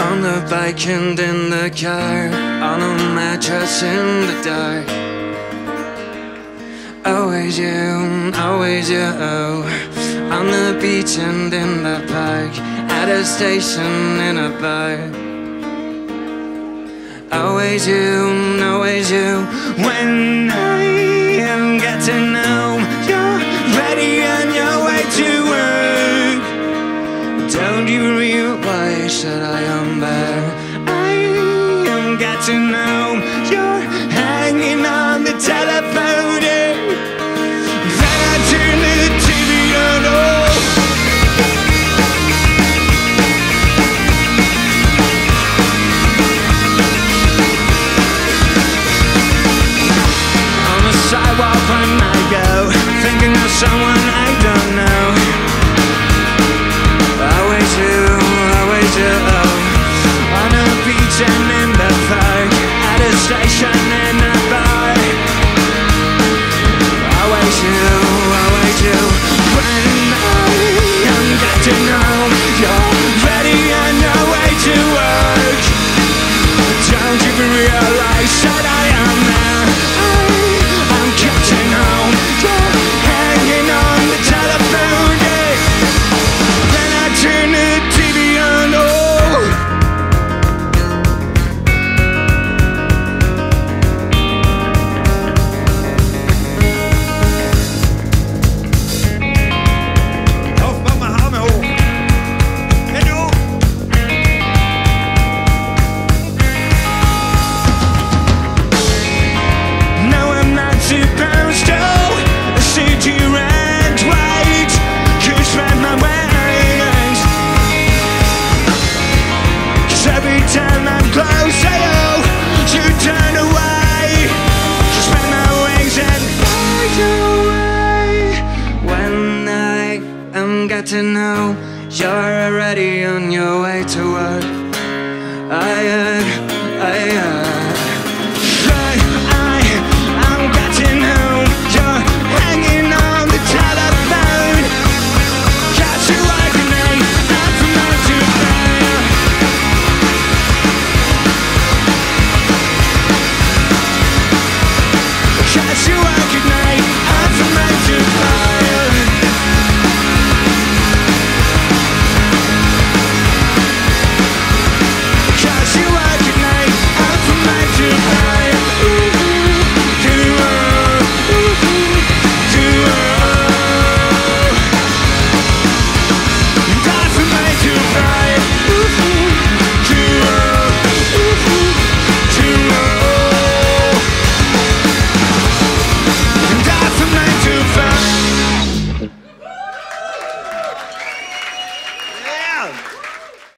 On the bike and in the car, on a mattress in the dark. Always you, always you. On the beach and in the park, at a station in a bar. Always you, always you. When I get to know you're ready on your way to work, don't you realize that I am there? I am get to know you're hanging on the telephone. Then I turn the TV on. On the sidewalk when I go, thinking of someone I don't know. Always you, always you. On a beach and in the park, at a station in a bar. Always you, always you. When I get to know you're ready on your way to work, don't you realize that I am there? I'm getting home, you're hanging on the telephone. Then I turn the TV on. No, I'm not supposed to sit here and wait. You spread my wings, 'cause every time I'm close to you, you turn away. You spread my wings and fly away. When I get to know you're already on your way to work, I